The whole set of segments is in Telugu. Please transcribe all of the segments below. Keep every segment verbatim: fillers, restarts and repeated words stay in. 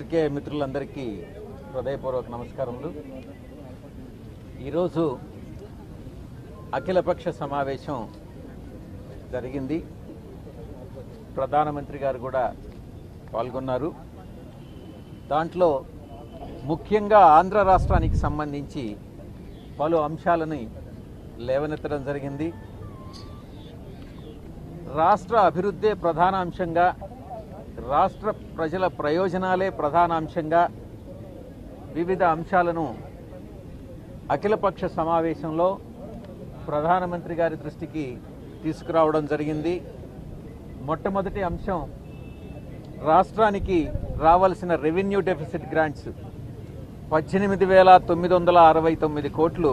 పాత్రికేయ మిత్రులందరికీ హృదయపూర్వక నమస్కారములు. ఈరోజు అఖిలపక్ష సమావేశం జరిగింది. ప్రధానమంత్రి గారు కూడా పాల్గొన్నారు. దాంట్లో ముఖ్యంగా ఆంధ్ర రాష్ట్రానికి సంబంధించి పలు అంశాలని లేవనెత్తడం జరిగింది. రాష్ట్ర అభివృద్ధే ప్రధాన అంశంగా, రాష్ట్ర ప్రజల ప్రయోజనాలే ప్రధాన అంశంగా వివిధ అంశాలను అఖిలపక్ష సమావేశంలో ప్రధానమంత్రి గారి దృష్టికి తీసుకురావడం జరిగింది. మొట్టమొదటి అంశం రాష్ట్రానికి రావాల్సిన రెవెన్యూ డెఫిసిట్ గ్రాంట్స్ పద్దెనిమిది వేల తొమ్మిది వందల అరవై తొమ్మిది కోట్లు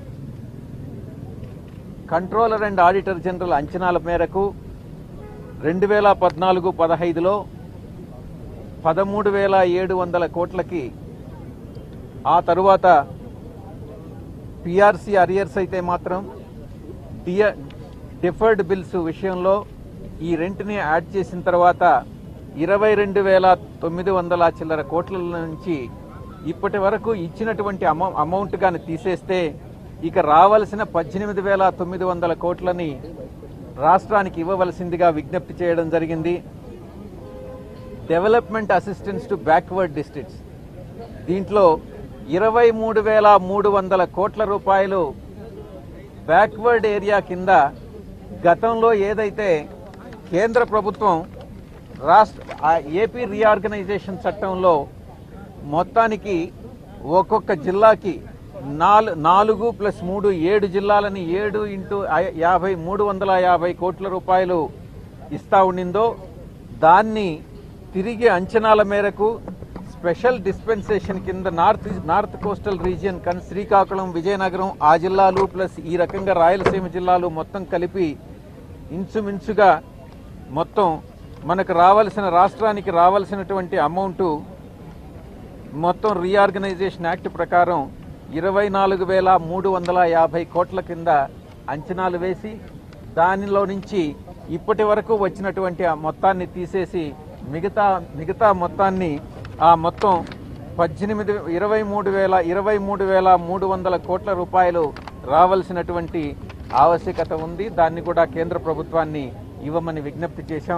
కంట్రోలర్ అండ్ ఆడిటర్ జనరల్ అంచనాల మేరకు రెండు వేల పద్నాలుగు పదహైదులో పదమూడు వేల ఏడు వందల కోట్లకి, ఆ తరువాత పిఆర్సీ అరియర్స్ అయితే మాత్రం డియ డిఫర్డ్ బిల్స్ విషయంలో ఈ రెంట్ని యాడ్ చేసిన తర్వాత ఇరవై రెండు వేల తొమ్మిది వందల చిల్లర కోట్ల నుంచి ఇప్పటి వరకు ఇచ్చినటువంటి అమౌ అమౌంట్ కానీ తీసేస్తే ఇక రావాల్సిన పద్దెనిమిది వేల తొమ్మిది వందల కోట్లని రాష్ట్రానికి ఇవ్వవలసిందిగా విజ్ఞప్తి చేయడం జరిగింది. Development assistance to backward districts, దీంట్లో ఇరవై మూడు వేల మూడు వందల కోట్ల రూపాయలు బ్యాక్వర్డ్ ఏరియా కింద గతంలో ఏదైతే కేంద్ర ప్రభుత్వం రాష్ట్ర ఏపీ రీఆర్గనైజేషన్ చట్టంలో మొత్తానికి ఒక్కొక్క జిల్లాకి నాలుగు నాలుగు ప్లస్ మూడు ఏడు జిల్లాలని ఏడు ఇంటూ యాభై మూడు వందల యాభై కోట్ల రూపాయలు ఇస్తా ఉండిందో దాన్ని తిరిగి అంచనాల మేరకు స్పెషల్ డిస్పెన్సేషన్ కింద నార్త్ నార్త్ కోస్టల్ రీజియన్ కన్ శ్రీకాకుళం, విజయనగరం ఆ జిల్లాలు ప్లస్ ఈ రకంగా రాయలసీమ జిల్లాలు మొత్తం కలిపి ఇంచుమించుగా మొత్తం మనకు రావాల్సిన రాష్ట్రానికి రావాల్సినటువంటి అమౌంట్ మొత్తం రీఆర్గనైజేషన్ యాక్ట్ ప్రకారం ఇరవై నాలుగు వేల మూడు వందల యాభై కోట్ల కింద అంచనాలు వేసి దానిలో నుంచి ఇప్పటి వరకు వచ్చినటువంటి ఆ మొత్తాన్ని తీసేసి మిగతా మిగతా మొత్తాన్ని ఆ మొత్తం పద్దెనిమిది ఇరవై మూడు వేల ఇరవై మూడు వేల మూడు వందల కోట్ల రూపాయలు రావాల్సినటువంటి ఆవశ్యకత ఉంది. దాన్ని కూడా కేంద్ర ప్రభుత్వాన్ని ఇవ్వమని విజ్ఞప్తి చేశాం.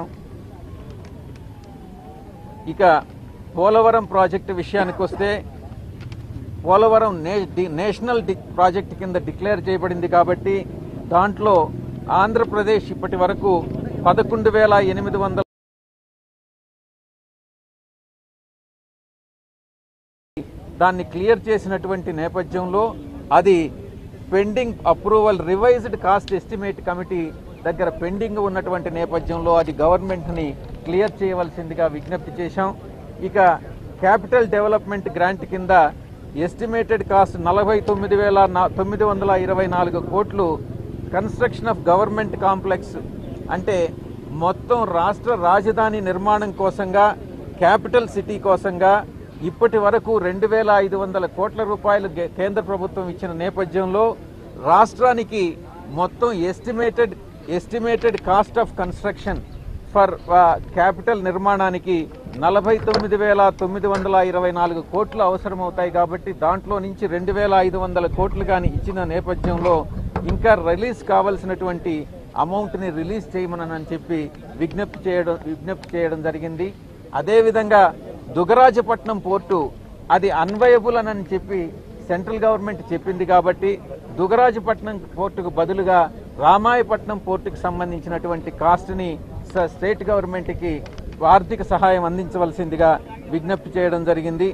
ఇక పోలవరం ప్రాజెక్టు విషయానికి వస్తే, పోలవరం నేషనల్ ప్రాజెక్ట్ కింద డిక్లేర్ చేయబడింది కాబట్టి దాంట్లో ఆంధ్రప్రదేశ్ ఇప్పటి వరకు పదకొండు వేల ఎనిమిది వందల దాన్ని క్లియర్ చేసినటువంటి నేపథ్యంలో అది pending approval revised cost estimate committee దగ్గర పెండింగ్ ఉన్నటువంటి నేపథ్యంలో అది గవర్నమెంట్ని క్లియర్ చేయవలసిందిగా విజ్ఞప్తి చేశాం. ఇక క్యాపిటల్ డెవలప్మెంట్ గ్రాంట్ కింద ఎస్టిమేటెడ్ కాస్ట్ నలభై తొమ్మిది వేల తొమ్మిది వందల ఇరవై నాలుగు కోట్లు కన్స్ట్రక్షన్ ఆఫ్ గవర్నమెంట్ కాంప్లెక్స్, అంటే మొత్తం రాష్ట్ర రాజధాని నిర్మాణం కోసంగా, క్యాపిటల్ సిటీ కోసంగా ఇప్పటి వరకు రెండు వేల ఐదు వందల కోట్ల రూపాయలు కేంద్ర ప్రభుత్వం ఇచ్చిన నేపథ్యంలో రాష్ట్రానికి మొత్తం estimated estimated cost of construction for capital నిర్మాణానికి నలభై తొమ్మిది వేల తొమ్మిది వందల ఇరవై నాలుగు కోట్లు అవసరమవుతాయి. కాబట్టి దాంట్లో నుంచి రెండు వేల ఐదు వందల కోట్లు కానీ ఇచ్చిన నేపథ్యంలో ఇంకా రిలీజ్ కావాల్సినటువంటి అమౌంట్ని రిలీజ్ చేయమని చెప్పి విజ్ఞప్తి చేయడం విజ్ఞప్తి చేయడం జరిగింది. అదేవిధంగా దుగరాజపట్నం పోర్టు అది అన్వయబుల్ అని చెప్పి సెంట్రల్ గవర్నమెంట్ చెప్పింది కాబట్టి దుగరాజపట్నం పోర్టుకు బదులుగా రామాయపట్నం పోర్టుకు సంబంధించినటువంటి కాస్ట్ని స్టేట్ గవర్నమెంట్కి ఆర్థిక సహాయం అందించవలసిందిగా విజ్ఞప్తి చేయడం జరిగింది.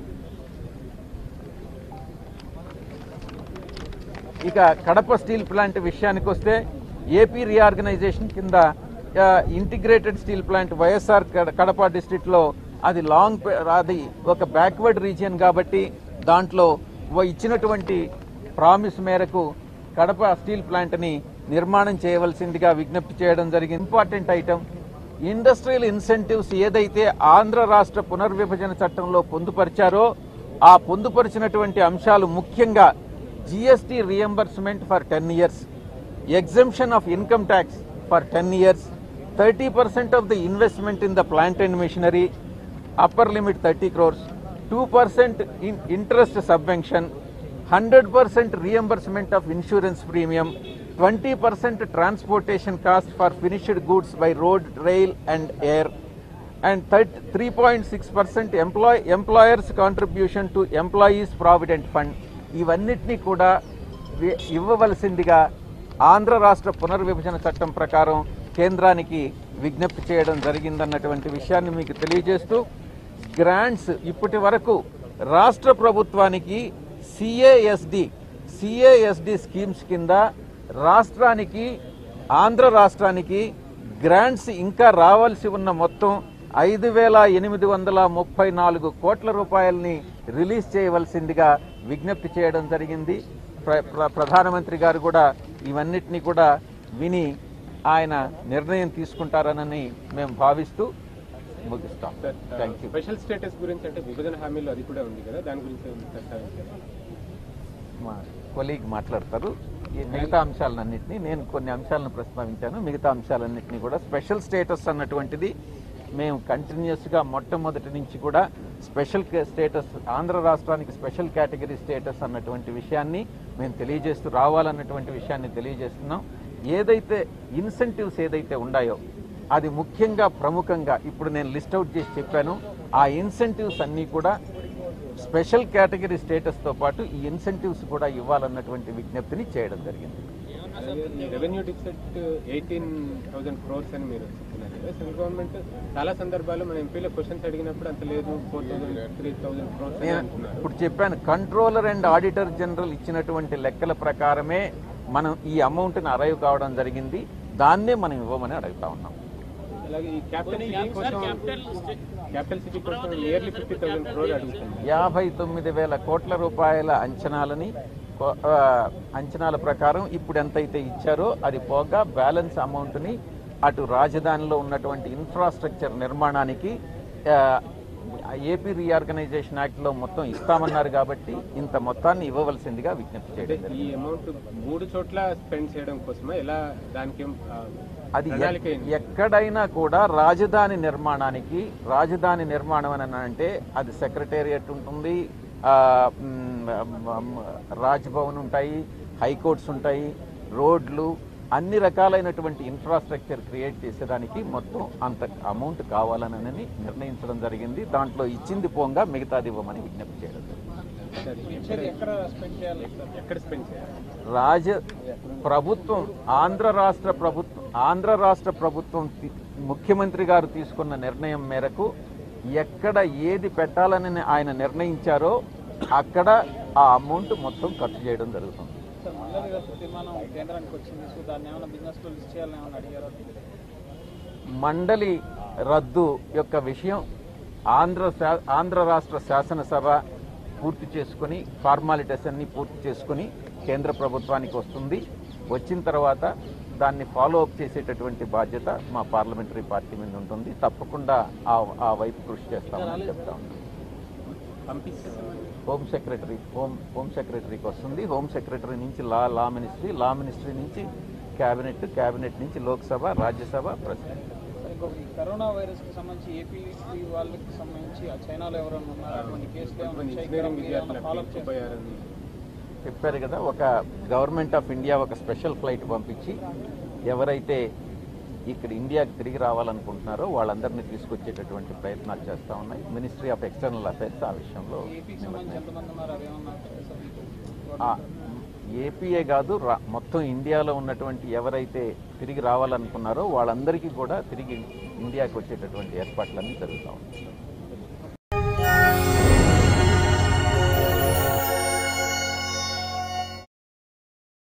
ఇక కడప స్టీల్ ప్లాంట్ విషయానికి వస్తే ఏపీ రీఆర్గనైజేషన్ కింద integrated steel plant YSR Kadapa డిస్ట్రిక్ట్లో అది లాంగ్ అది ఒక బ్యాక్వర్డ్ రీజియన్ కాబట్టి దాంట్లో ఇచ్చినటువంటి ప్రామిస్ మేరకు కడప స్టీల్ ప్లాంట్ని నిర్మాణం చేయవలసిందిగా విజ్ఞప్తి చేయడం జరిగింది. ఇంపార్టెంట్ ఐటమ్ ఇండస్ట్రియల్ ఇన్సెంటివ్స్ ఏదైతే ఆంధ్ర రాష్ట్ర పునర్విభజన చట్టంలో పొందుపరిచారో ఆ పొందుపరిచినటువంటి అంశాలు ముఖ్యంగా GST reimbursement for ten years, exemption of income tax for ten years, thirty percent of the investment in the plant and machinery, upper limit thirty crores, two percent in interest subvention, hundred percent reimbursement of insurance premium, twenty percent transportation cost for finished goods by road, rail and air, and three point six percent employ employers contribution to employees provident fund. ఇవన్నిటినీ కూడా ఇవ్వవలసిందిగా ఆంధ్ర రాష్ట్ర పునర్విభజన చట్టం ప్రకారం కేంద్రానికి విజ్ఞప్తి చేయడం జరిగిందన్నటువంటి విషయాన్ని మీకు తెలియజేస్తూ, గ్రాంట్స్ ఇప్పటి వరకు రాష్ట్ర ప్రభుత్వానికి సిఏఎస్డి సిఏఎస్డి స్కీమ్స్ కింద రాష్ట్రానికి ఆంధ్ర రాష్ట్రానికి గ్రాంట్స్ ఇంకా రావాల్సి ఉన్న మొత్తం ఐదు వేల ఎనిమిది వందల ముప్పై నాలుగు కోట్ల రూపాయలని రిలీజ్ చేయవలసిందిగా విజ్ఞప్తి చేయడం జరిగింది. ప్రధానమంత్రి గారు కూడా ఇవన్నిటినీ కూడా విని ఆయన నిర్ణయం తీసుకుంటారనని మేము భావిస్తూ ముగిస్తాం. Thank you. స్పెషల్ స్టేటస్ గురించి అంటే విభజన హామీలు అది కూడా ఉంది కదా, దాని గురించి మా కొలీగ్ మాట్లాడతారు. ఈ మిగతా అంశాలన్నింటినీ నేను కొన్ని అంశాలను ప్రస్తావించాను. మిగతా అంశాలన్నింటినీ కూడా స్పెషల్ స్టేటస్ అన్నటువంటిది మేము కంటిన్యూస్గా మొట్టమొదటి నుంచి కూడా స్పెషల్ స్టేటస్, ఆంధ్ర రాష్ట్రానికి స్పెషల్ కేటగిరీ స్టేటస్ అన్నటువంటి విషయాన్ని మేము తెలియజేస్తూ రావాలన్నటువంటి విషయాన్ని తెలియజేస్తున్నాం. ఏదైతే ఇన్సెంటివ్స్ ఏదైతే ఉన్నాయో అది ముఖ్యంగా ప్రముఖంగా ఇప్పుడు నేను లిస్ట్ అవుట్ చేసి చెప్పాను. ఆ ఇన్సెంటివ్స్ అన్నీ కూడా స్పెషల్ కేటగిరీ స్టేటస్తో పాటు ఈ ఇన్సెంటివ్స్ కూడా ఇవ్వాలన్నటువంటి విజ్ఞప్తిని చేయడం జరిగింది. Revenue deficit eighteen thousand crores అని మీరు చెప్తున్నారు కదా, సెంట్రల్ గవర్నమెంట్ చాలా సందర్భాల్లో మన ఎంపీలో క్వశ్చన్స్ అడిగినప్పుడు అంత లేదు, four thousand three thousand crores అంటున్నారు. ఇప్పుడు చెప్పాను, కంట్రోలర్ అండ్ ఆడిటర్ జనరల్ ఇచ్చినటువంటి లెక్కల ప్రకారమే మనం ఈ అమౌంట్ని అరైవ్ కావడం జరిగింది. దాన్నే మనం ఇవ్వమని అడుగుతా ఉన్నాం. అలాగే ఈ క్యాపిటల్ సిటీ కోసం క్యాపిటల్ సిటీ కోసం నియర్లీ ఫిఫ్టీ థౌసండ్ క్రోర్ అడుగుతుంది. యాభై తొమ్మిది వేల కోట్ల రూపాయల అంచనాలని అంచనాల ప్రకారం ఇప్పుడు ఎంతైతే ఇచ్చారో అది పోగా బ్యాలెన్స్ అమౌంట్ని అటు రాజధానిలో ఉన్నటువంటి ఇన్ఫ్రాస్ట్రక్చర్ నిర్మాణానికి ఏపీ రీఆర్గనైజేషన్ యాక్ట్లో మొత్తం ఇస్తామన్నారు కాబట్టి ఇంత మొత్తాన్ని ఇవ్వవలసిందిగా విజ్ఞప్తి చేయడం. ఈ అమౌంట్ మూడు చోట్ల స్పెండ్ చేయడం కోసమే ఎలా దానికి అది ఎక్కడైనా కూడా రాజధాని నిర్మాణానికి, రాజధాని నిర్మాణం అని అంటే అది సెక్రటేరియట్ ఉంటుంది, రాజ్భవన్ ఉంటాయి, హైకోర్ట్స్ ఉంటాయి, రోడ్లు, అన్ని రకాలైనటువంటి ఇన్ఫ్రాస్ట్రక్చర్ క్రియేట్ చేసేదానికి మొత్తం అంత అమౌంట్ కావాలని నిర్ణయించడం జరిగింది. దాంట్లో ఇచ్చింది పోంగా మిగతాది ఇవ్వమని విజ్ఞప్తి చేయడం జరిగింది. రాజ ప్రభుత్వం ఆంధ్ర రాష్ట్ర ప్రభుత్వం ఆంధ్ర రాష్ట్ర ప్రభుత్వం ముఖ్యమంత్రి గారు తీసుకున్న నిర్ణయం మేరకు ఎక్కడ ఏది పెట్టాలని ఆయన నిర్ణయించారో అక్కడ ఆ అమౌంట్ మొత్తం ఖర్చు చేయడం జరుగుతుంది. మండలి రద్దు యొక్క విషయం ఆంధ్ర ఆంధ్ర రాష్ట్ర శాసనసభ పూర్తి చేసుకుని ఫార్మాలిటీస్ అన్ని పూర్తి చేసుకుని కేంద్ర ప్రభుత్వానికి వస్తుంది. వచ్చిన తర్వాత దాన్ని ఫాలో అప్ చేసేటటువంటి బాధ్యత మా పార్లమెంటరీ పార్టీ మీద ఉంటుంది. తప్పకుండా ఆ ఆ వైపు కృషి చేస్తామని చెప్తా ఉన్నాం. హోమ్ సెక్రటరీ హోమ్ హోమ్ సెక్రటరీకి వస్తుంది. హోమ్ సెక్రటరీ నుంచి law law ministry, law ministry నుంచి క్యాబినెట్, క్యాబినెట్ నుంచి Lok Sabha, Rajya Sabha, president. Corona virus కి సంబంధించి ఏపీ వాళ్ళకి సంబంధించి చైనాలో ఎవరైనా ఉన్నారా, అటువంటి కేసులు చెప్పారు కదా. ఒక గవర్నమెంట్ ఆఫ్ ఇండియా ఒక స్పెషల్ ఫ్లైట్ పంపించి ఎవరైతే ఇక్కడ ఇండియాకి తిరిగి రావాలనుకుంటున్నారో వాళ్ళందరినీ తీసుకొచ్చేటటువంటి ప్రయత్నాలు చేస్తూ ఉన్నాయి మినిస్ట్రీ ఆఫ్ ఎక్స్టర్నల్ అఫైర్స్. ఆ విషయంలో ఏపీఏ కాదు, మొత్తం ఇండియాలో ఉన్నటువంటి ఎవరైతే తిరిగి రావాలనుకున్నారో వాళ్ళందరికీ కూడా తిరిగి ఇండియాకి వచ్చేటటువంటి ఏర్పాట్లన్నీ జరుగుతూ ఉన్నాయి.